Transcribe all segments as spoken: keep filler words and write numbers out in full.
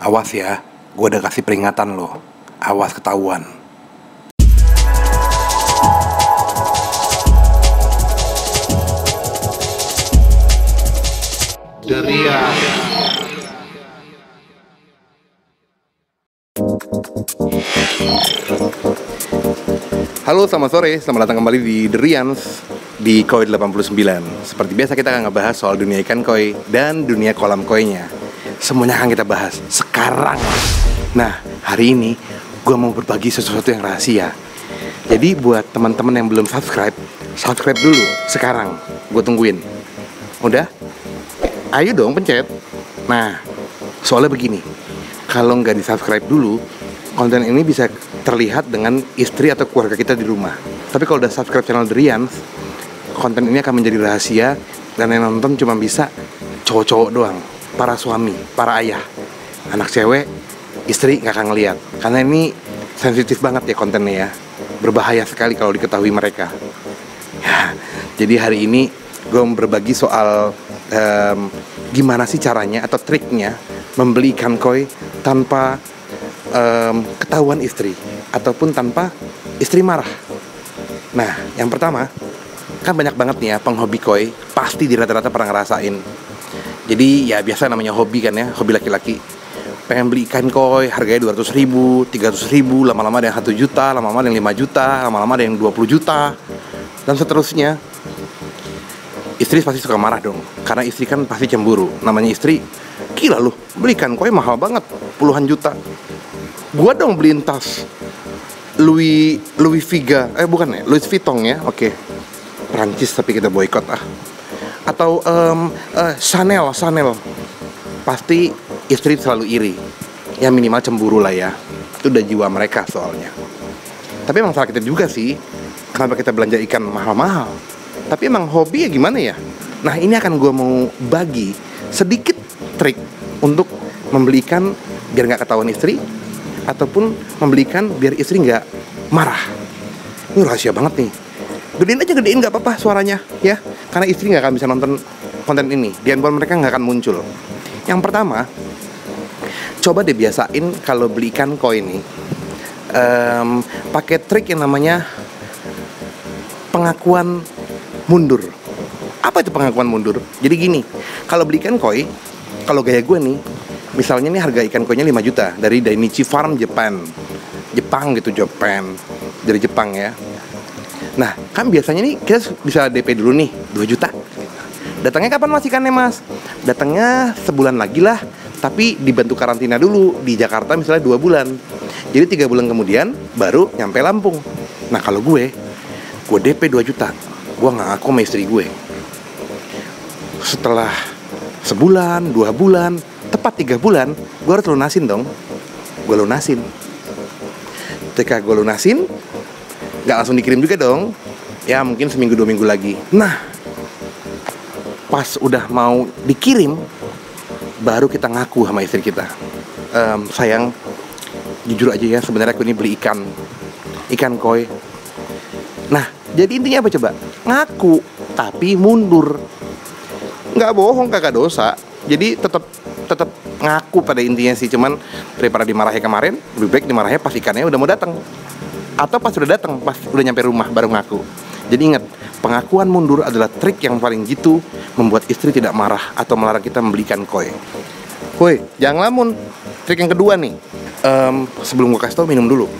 Awas ya, gue udah kasih peringatan loh. Awas ketahuan. Derian. Halo, selamat sore. Selamat datang kembali di Derians di Koi delapan puluh sembilan. Seperti biasa kita akan ngebahas soal dunia ikan koi dan dunia kolam koinya. Semuanya akan kita bahas sekarang. Nah, hari ini gue mau berbagi sesuatu yang rahasia. Jadi buat teman-teman yang belum subscribe, subscribe dulu sekarang. Gue tungguin. Udah? Ayo dong pencet. Nah, soalnya begini, kalau nggak di subscribe dulu, konten ini bisa terlihat dengan istri atau keluarga kita di rumah. Tapi kalau udah subscribe channel Derians, konten ini akan menjadi rahasia dan yang nonton cuma bisa cowok-cowok doang, para suami, para ayah. Anak cewek, istri nggak akan ngeliat, karena ini sensitif banget ya kontennya ya. Berbahaya sekali kalau diketahui mereka ya. Jadi hari ini gue mau berbagi soal um, gimana sih caranya atau triknya membeli ikan koi tanpa um, ketahuan istri ataupun tanpa istri marah. Nah, yang pertama, kan banyak banget nih ya penghobi koi, pasti di rata-rata pernah ngerasain. Jadi ya biasa namanya hobi kan ya, hobi laki-laki. Pengen beli ikan koi, harganya dua ratus ribu, tiga ratus ribu, lama-lama ada yang satu juta, lama-lama ada yang lima juta, lama-lama ada yang dua puluh juta, dan seterusnya. Istri pasti suka marah dong, karena istri kan pasti cemburu. Namanya istri, gila lu, beli ikan koi mahal banget, puluhan juta. Gua dong beliin tas Louis Louis Viga, eh bukan ya, Louis Vuitton ya, oke. Prancis tapi kita boykot ah. Atau um, uh, Chanel, Chanel. Pasti istri selalu iri. Ya minimal cemburu lah ya. Itu udah jiwa mereka soalnya. Tapi emang salah kita juga sih. Kenapa kita belanja ikan mahal-mahal? Tapi emang hobi ya gimana ya? Nah, ini akan gue mau bagi sedikit trik untuk membeli ikan biar gak ketahuan istri, ataupun membeli ikan biar istri gak marah. Ini rahasia banget nih. Gedein aja, gedein gak apa-apa suaranya ya, karena istri gak akan bisa nonton konten ini. Di handphone mereka gak akan muncul. Yang pertama, coba deh biasain kalau beli ikan koi ini um, pakai trik yang namanya pengakuan mundur. Apa itu pengakuan mundur? Jadi gini, kalau beli ikan koi, kalau gaya gue nih, misalnya nih harga ikan koinya lima juta dari Dainichi Farm Japan, Jepang gitu, Japan, dari Jepang ya. Nah, kan biasanya nih kita bisa D P dulu nih dua juta. Datangnya kapan mas ikannya mas? Datangnya sebulan lagi lah, tapi dibantu karantina dulu di Jakarta misalnya dua bulan. Jadi tiga bulan kemudian baru nyampe Lampung. Nah kalau gue, gue D P dua juta, gue nggak ngaku sama istri gue. Setelah sebulan, dua bulan, tepat tiga bulan, gue harus lunasin dong. Gue lunasin. Ketika gue lunasin, nggak langsung dikirim juga dong. Ya mungkin seminggu dua minggu lagi. Nah, pas udah mau dikirim, baru kita ngaku sama istri kita. ehm, Sayang, jujur aja ya, sebenarnya aku ini beli ikan Ikan koi. Nah, jadi intinya apa coba? Ngaku, tapi mundur. Nggak bohong, kagak dosa. Jadi tetap tetap ngaku pada intinya sih. Cuman daripada dimarahi kemarin, lebih baik dimarahi pas ikannya udah mau datang, atau pas udah datang, pas udah nyampe rumah baru ngaku. Jadi ingat, pengakuan mundur adalah trik yang paling jitu membuat istri tidak marah atau melarang kita membeli ikan koi. Woi, jangan lamun. Trik yang kedua nih, um, sebelum gue kasih tau, minum dulu.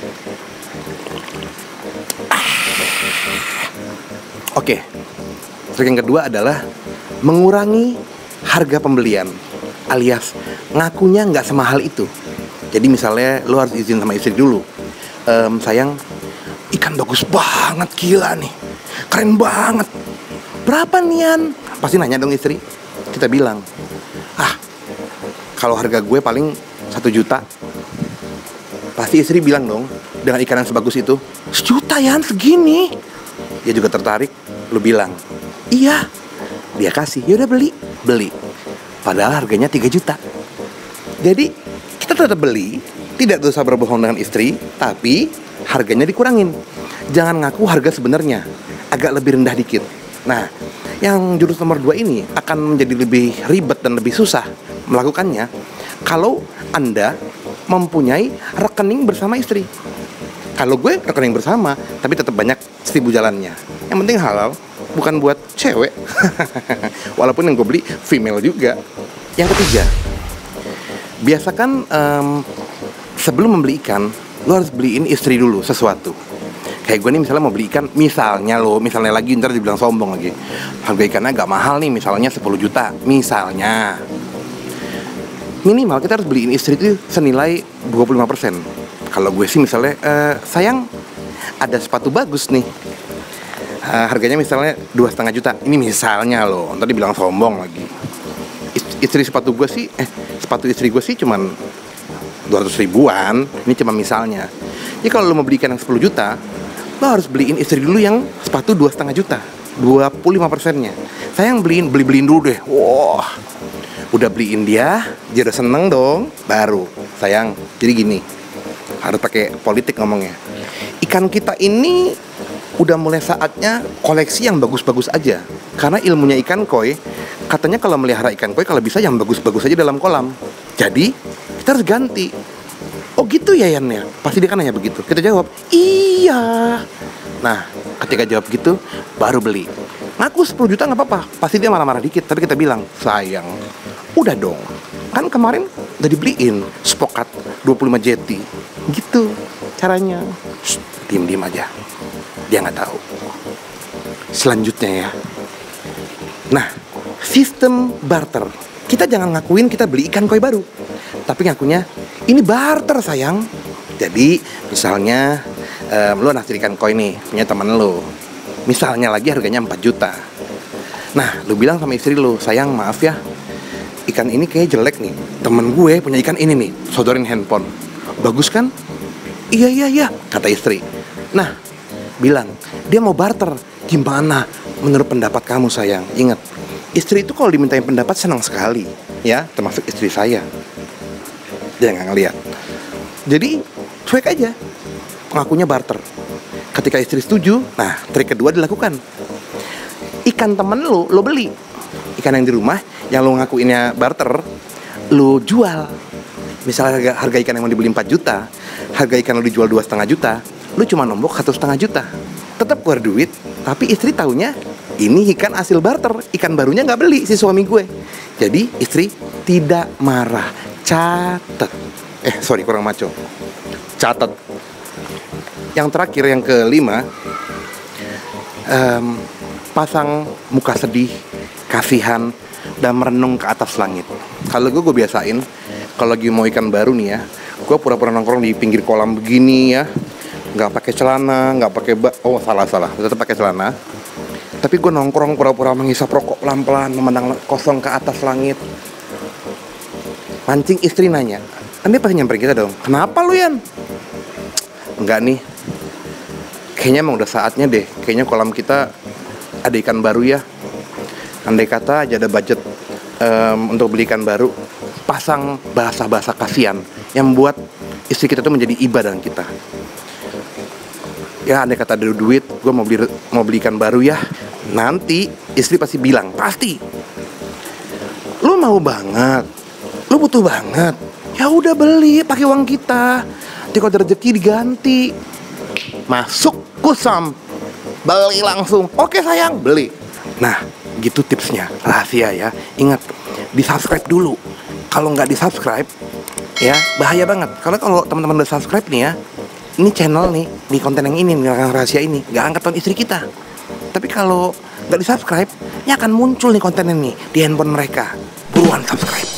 Oke, trik yang kedua adalah mengurangi harga pembelian, alias ngakunya nggak semahal itu. Jadi misalnya lo harus izin sama istri dulu. Um, sayang, ikan bagus banget, gila nih, keren banget. Berapa nian? Pasti nanya dong istri. Kita bilang, ah, kalau harga gue paling satu juta. Pasti istri bilang dong, dengan ikan yang sebagus itu, sejuta ya, segini. Dia juga tertarik. Lu bilang, iya. Dia kasih, yaudah beli, beli. Padahal harganya tiga juta. Jadi kita tetap beli, tidak dosa berbohong dengan istri, tapi harganya dikurangin. Jangan ngaku harga sebenarnya, agak lebih rendah dikit. Nah, yang jurus nomor dua ini akan menjadi lebih ribet dan lebih susah melakukannya kalau Anda mempunyai rekening bersama istri. Kalau gue rekening bersama, tapi tetap banyak seribu jalannya. Yang penting halal, bukan buat cewek. Walaupun yang gue beli female juga. Yang ketiga, biasakan um, sebelum membeli ikan, lo harus beliin istri dulu sesuatu. Kayak gue nih misalnya mau beli ikan, misalnya lo, misalnya lagi ntar dibilang sombong lagi, harga ikannya agak mahal nih, misalnya sepuluh juta, misalnya. Minimal kita harus beliin istri itu senilai dua puluh lima persen. Kalau gue sih misalnya, uh, sayang ada sepatu bagus nih, uh, harganya misalnya dua setengah juta. Ini misalnya loh, ntar dibilang sombong lagi. Istri sepatu gue sih, eh sepatu istri gue sih cuman dua ratus ribuan. Ini cuma misalnya. Jadi kalau lo mau beli ikan yang sepuluh juta, lo harus beliin istri dulu yang sepatu dua setengah juta, dua puluh lima persennya. Sayang beliin, beli beliin dulu deh. Wah, udah beliin dia, dia udah seneng dong. Baru sayang. Jadi gini, harus pakai politik ngomongnya. Ikan kita ini udah mulai saatnya koleksi yang bagus-bagus aja. Karena ilmunya ikan koi, katanya kalau melihara ikan koi kalau bisa yang bagus-bagus aja dalam kolam. Jadi kita harus ganti. Oh gitu ya Yan ya? Pasti dia kan nanya begitu. Kita jawab, iya. Nah, ketika jawab gitu, baru beli. Ngaku sepuluh juta gak apa-apa. Pasti dia marah-marah dikit. Tapi kita bilang, sayang, udah dong. Kan kemarin udah dibeliin Spokat dua puluh lima jeti. Gitu caranya. Shh, diem-diem aja. Dia gak tahu. Selanjutnya ya. Nah, sistem barter. Kita jangan ngakuin kita beli ikan koi baru, tapi ngakunya ini barter sayang. Jadi misalnya um, lo naksir ikan koi nih, punya teman lo, misalnya lagi harganya empat juta. Nah, lo bilang sama istri lo, sayang maaf ya, ikan ini kayak jelek nih. Temen gue punya ikan ini nih, sodorin handphone. Bagus kan? Iya iya iya, kata istri. Nah, bilang dia mau barter. Gimana menurut pendapat kamu sayang? Ingat, istri itu kalau dimintain pendapat senang sekali, ya, termasuk istri saya. Dia nggak ngeliat. Jadi cuek aja, ngakunya barter. Ketika istri setuju, nah trik kedua dilakukan. Ikan temen lo, lo beli. Ikan yang di rumah, yang lo ngakuinnya barter, lo jual. Misalnya harga, harga ikan yang mau dibeli empat juta, harga ikan lo dijual dua setengah juta, lo cuma nombok satu setengah juta. Tetap keluar duit, tapi istri taunya ini ikan hasil barter, ikan barunya nggak beli si suami gue. Jadi istri tidak marah. Catat. Eh sorry kurang maco. Catat. Yang terakhir yang kelima, um, pasang muka sedih, kasihan, dan merenung ke atas langit. Kalau gue gue biasain, kalau lagi mau ikan baru nih ya, gue pura-pura nongkrong di pinggir kolam begini ya, nggak pakai celana, nggak pakai ba- oh salah salah, tetap pakai celana. Tapi gue nongkrong pura-pura menghisap rokok pelan-pelan, memandang kosong ke atas langit. Mancing istri nanya, kan dia pasti nyamperin kita dong, kenapa lu Yan? Enggak nih, kayaknya emang udah saatnya deh, kayaknya kolam kita ada ikan baru ya. Andai kata aja ada budget um, untuk beli ikan baru, pasang bahasa-bahasa kasihan yang membuat istri kita tuh menjadi iba dengan kita. Ya andai kata ada duit, gue mau beli mau beli ikan baru ya. Nanti istri pasti bilang, pasti, lu mau banget, lu butuh banget. Ya udah beli, pakai uang kita. Nanti kalau ada rezeki diganti. Masuk kusam, beli langsung. Oke sayang, beli. Nah, gitu tipsnya, rahasia ya. Ingat, di subscribe dulu. Kalau nggak di subscribe, ya bahaya banget. Karena kalau teman-teman udah subscribe nih ya, ini channel nih, di konten yang ini, nih rahasia ini, nggak angkat tahun istri kita. Tapi kalau nggak di subscribe, ya akan muncul nih konten ini di handphone mereka. Buruan subscribe.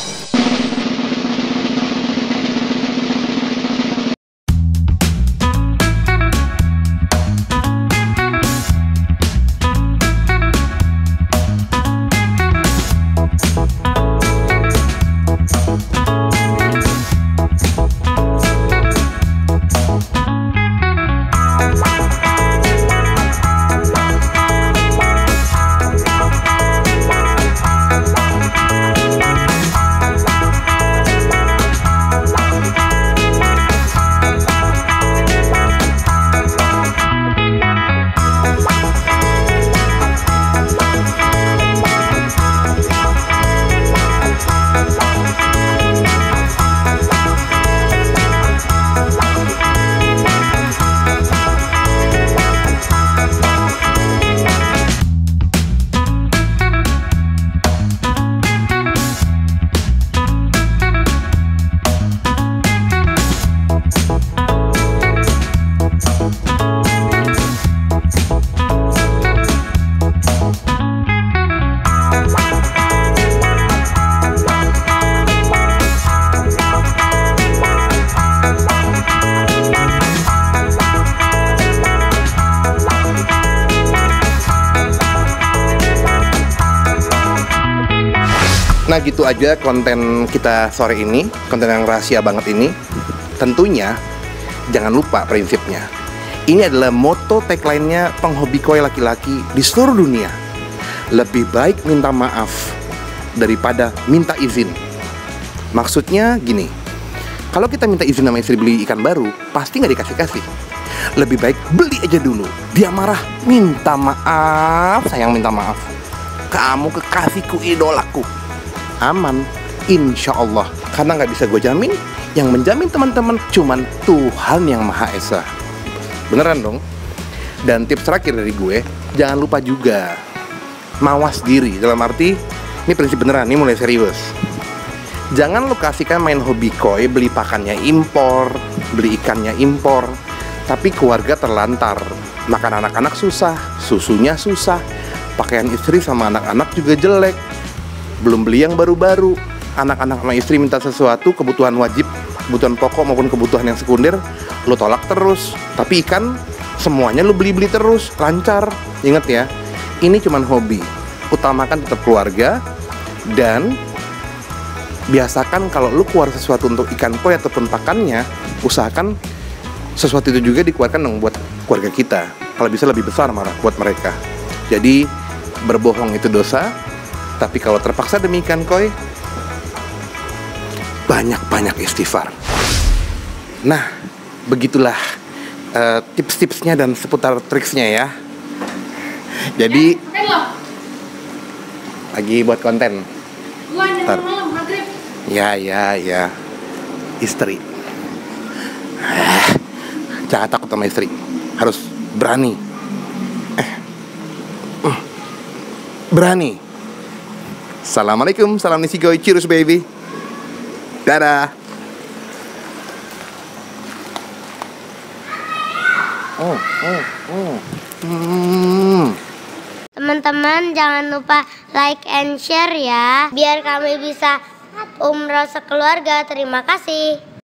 Nah gitu aja konten kita sore ini, konten yang rahasia banget ini. Tentunya jangan lupa prinsipnya. Ini adalah moto tagline-nya penghobi koi laki-laki di seluruh dunia. Lebih baik minta maaf daripada minta izin. Maksudnya gini, kalau kita minta izin sama istri beli ikan baru, pasti nggak dikasih-kasih. Lebih baik beli aja dulu. Dia marah, minta maaf, sayang minta maaf. Kamu kekasihku, idolaku. Aman, insya Allah. Karena nggak bisa gue jamin, yang menjamin teman-teman cuman Tuhan yang Maha Esa. Beneran dong. Dan tips terakhir dari gue, jangan lupa juga mawas diri. Dalam arti, ini prinsip beneran, ini mulai serius. Jangan lo kasihkan main hobi koi, beli pakannya impor, beli ikannya impor, tapi keluarga terlantar. Makan anak-anak susah, susunya susah, pakaian istri sama anak-anak juga jelek. Belum beli yang baru-baru. Anak-anak sama istri minta sesuatu, kebutuhan wajib, kebutuhan pokok maupun kebutuhan yang sekunder, lo tolak terus. Tapi ikan, semuanya lo beli-beli terus, lancar. Ingat ya, ini cuman hobi. Utamakan tetap keluarga. Dan biasakan kalau lo keluar sesuatu untuk ikan koi ataupun pakannya, usahakan sesuatu itu juga dikeluarkan dong buat keluarga kita. Kalau bisa lebih besar malah buat mereka. Jadi berbohong itu dosa. Tapi kalau terpaksa demi ikan koi, banyak-banyak istighfar. Nah, begitulah uh, tips-tipsnya dan seputar triksnya ya. Jadi lagi buat konten. Ntar. Ya, ya, ya. Istri. Eh, jangan takut sama istri. Harus berani. Eh, uh, berani. Assalamualaikum, salam nisigoy, cheers baby. Dadah. Oh, oh, oh. Hmm. Teman-teman jangan lupa like and share ya, biar kami bisa umroh sekeluarga. Terima kasih.